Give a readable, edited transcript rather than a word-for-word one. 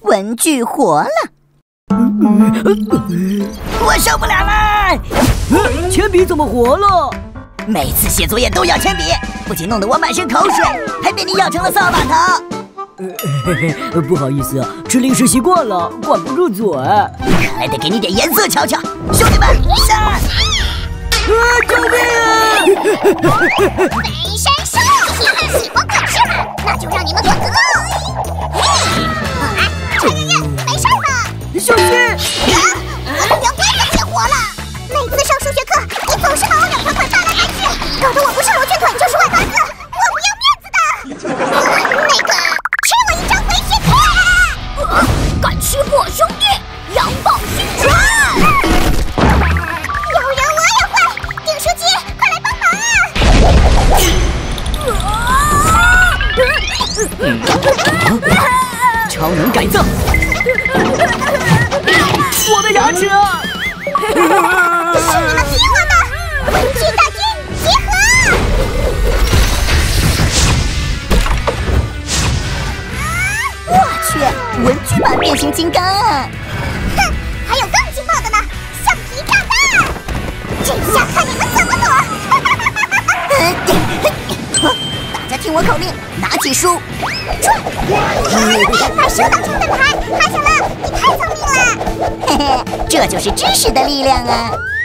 文具活了。我受不了了！ 铅笔怎么活了？ 每次写作业都要铅笔，不仅弄得我满身口水，还被你咬成了扫把头。 不好意思啊，吃零食习惯了，管不住嘴。 还得给你点颜色瞧瞧，兄弟们，上！ 救命啊！ 美山兽，喜欢管事吗？那就让你们滚个够！这个人没事吧？ 小心！ 我都要该给活了。每次上数学课，你总是把我两条腿搬来搬去，搞得我不是罗圈腿就是外八字，我不要面子的。那个，吃我一张回血腿！敢吃我兄弟，阳宝勋传！有人我也会，顶书记，快来帮忙啊！ 超能改造！我的牙齿啊！ 是你们逼我的！文具大军集合！ 我去，文具版变形金刚啊！ 哼，还有更劲爆的呢，橡皮炸弹！这下看你们怎么躲！ 大家听我口令，拿起书， 转！把书当成盾牌，趴下了！你太聪明了！ 嘿嘿，这就是知识的力量啊！